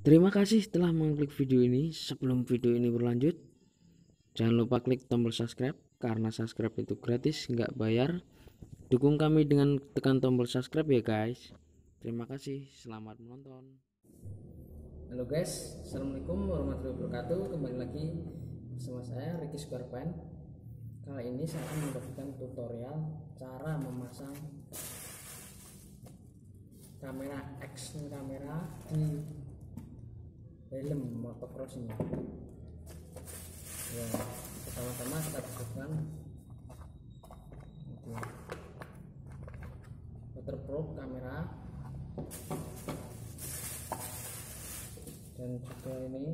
Terima kasih telah mengklik video ini. Sebelum video ini berlanjut, jangan lupa klik tombol subscribe karena subscribe itu gratis, nggak bayar. Dukung kami dengan tekan tombol subscribe ya guys. Terima kasih, selamat menonton. Halo guys, assalamualaikum warahmatullahi wabarakatuh. Kembali lagi bersama saya Ricky Sugarpan. Kali ini saya akan membagikan tutorial cara memasang kamera action kamera di helm motocross ini. Ya, pertama-tama kita butuhkan waterproof kamera dan juga ini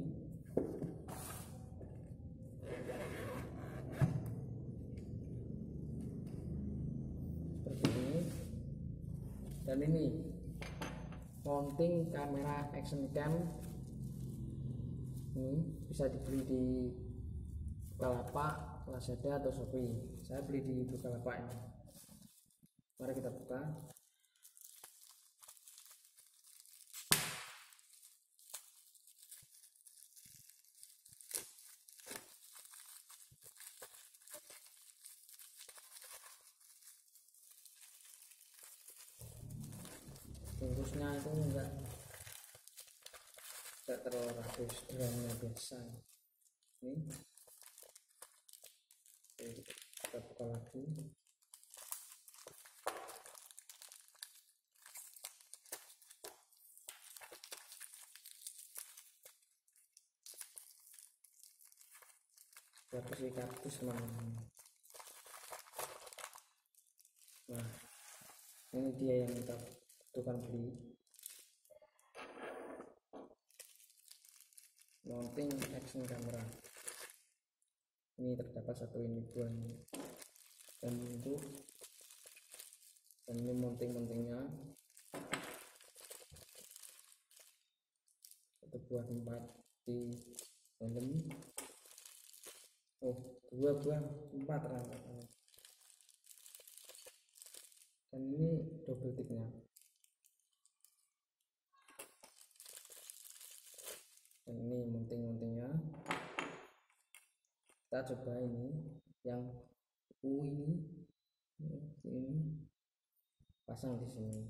seperti ini, dan ini mounting kamera action cam. Ini bisa dibeli di Bukalapak, Lazada atau Shopee. Saya beli di Bukalapak ini. Mari kita buka. Bungkusnya itu enggak terlalu ratus, sederhana biasa. Ini kita buka lagi. Dapat si kartus teman-teman. Nah, ini dia yang kita butuhkan beli. Mounting action camera. Ini terdapat satu ini buahnya dan untuk dan ini mountingnya satu buah tempat di helm. Dua buah empat rata, dan ini double tipnya. Dan ini mountingnya. Kita coba ini yang ini pasang di sini.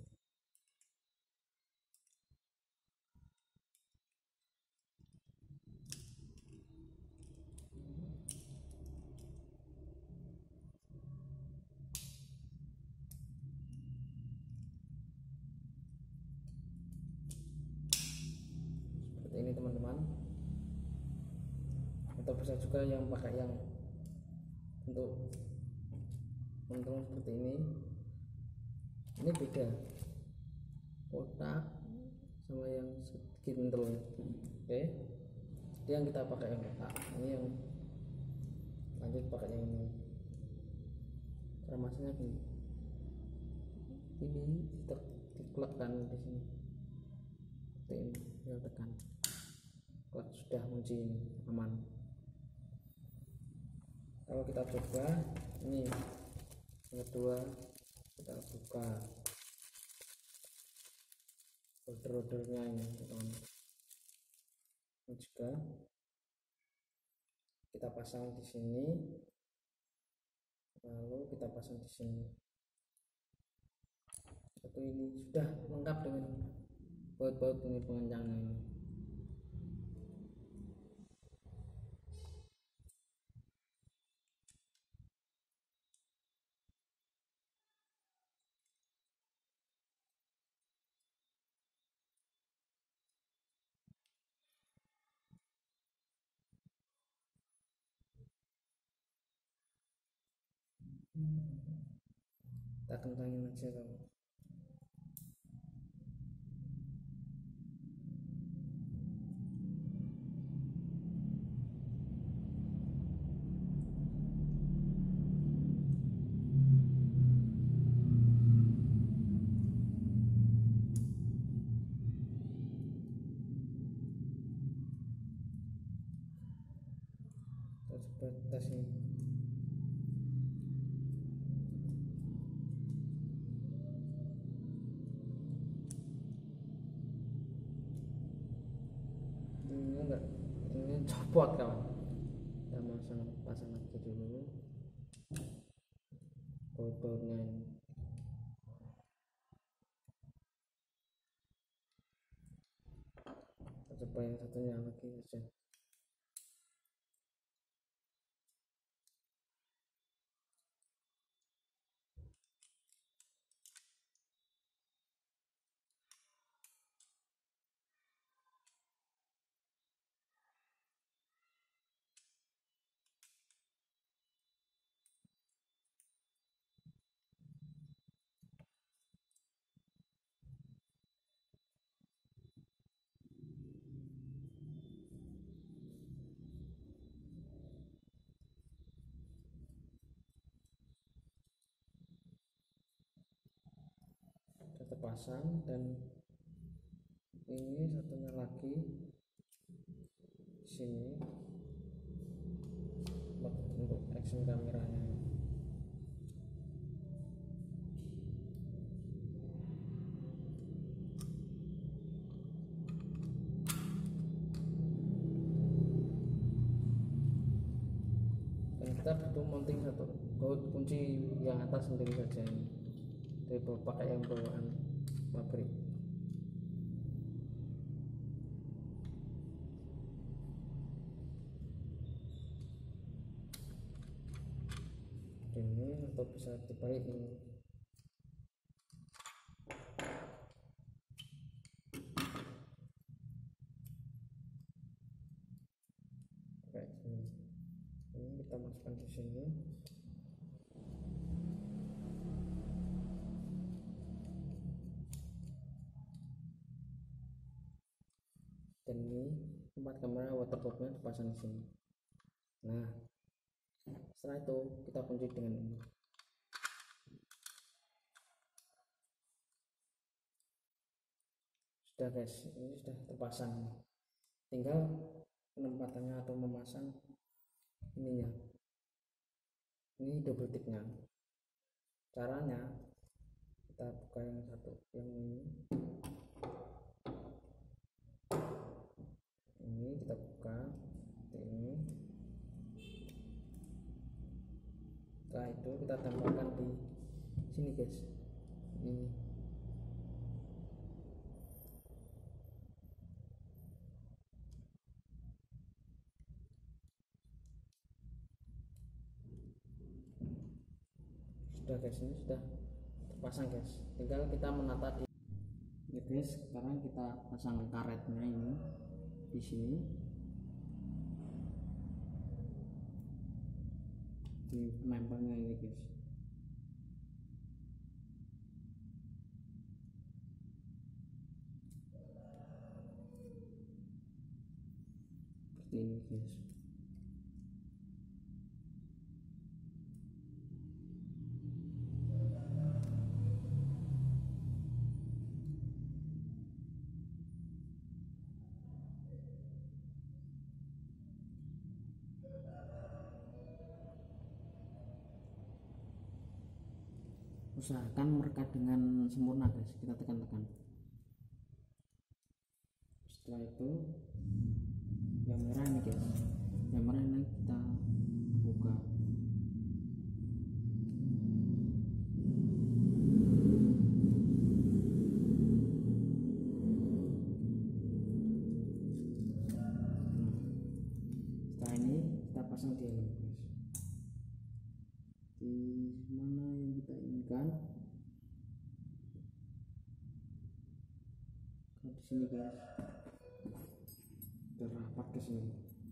Seperti ini teman-teman. Atau bisa juga yang pakai yang untuk seperti ini beda kotak sama yang sedikit kental. Oke, jadi yang kita pakai yang kotak ini, yang lanjut pakai yang ini. Cara masangnya gini, ini diklekkan di sini seperti ini, tinggal tekan klek, sudah kunci ini aman. Kalau kita coba ini yang kedua, kita buka holder-holdernya ini teman-teman. Ini juga kita pasang di sini, lalu kita pasang di sini. Satu ini sudah lengkap dengan baut-baut ini, pengencangnya ini. Kita kentangin aja kamu. Kita coba tes ini. ini enggak, ini copot kawan. Kita pasang lagi dulu baut-bautnya ini. Coba yang satunya lagi aja. Kita pasang, dan ini satunya lagi di sini untuk action kameranya. Dan kita butuh mounting satu baut kunci yang atas sendiri saja ini, dari pakai yang bawaan pabrik. Ini atau bisa dibalik ini. Kayak gini. Ini kita masukkan di sini. Dan ini tempat kamera waterproofnya dipasang di sini. Nah, setelah itu kita kunci dengan ini. Sudah guys, ini sudah terpasang. Tinggal penempatannya atau memasang ininya. Ini double tipnya. Caranya kita buka yang satu, yang ini kita buka ini. Setelah itu kita tempelkan di sini guys, ini. Sudah guys, ini sudah terpasang guys, tinggal kita menata di ya guys. Sekarang kita pasang karetnya ini di sini, di penempelnya ini guys. Seperti ini guys. Usahakan merekat dengan sempurna guys, kita tekan-tekan. Setelah itu yang merah ini guys, yang merah ini kita buka. Setelah ini kita pasang di helm guys, di mana yang kita inginkan. Di sini guys, dan rapat ke sini,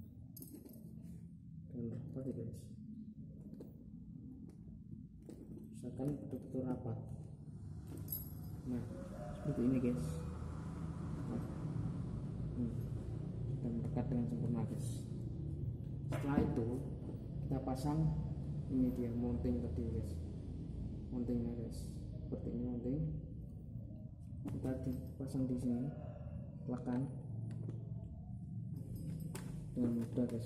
dan rapat ya guys. Usahakan betul-betul rapat. Nah, seperti ini guys. Dan dekat dengan sempurna guys. Setelah itu kita pasang ini, dia mounting tadi guys, mountingnya guys, seperti ini mounting. Kita dipasang di sini, tekan dengan mudah guys.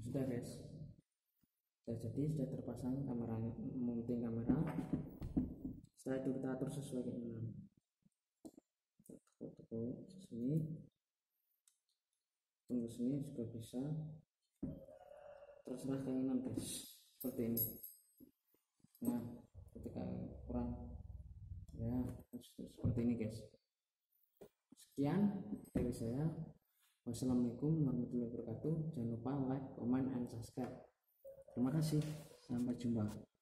Sudah guys, sudah jadi, sudah terpasang kamera, mounting kamera. Setelah itu kita atur sesuai keinginan, tekan sini, tunggu sini juga bisa, terserah keinginan guys, seperti ini. Nah ketika kurang ya seperti ini guys. Sekian dari saya. Wassalamualaikum warahmatullahi wabarakatuh. Jangan lupa like, comment, and subscribe. Terima kasih. Sampai jumpa.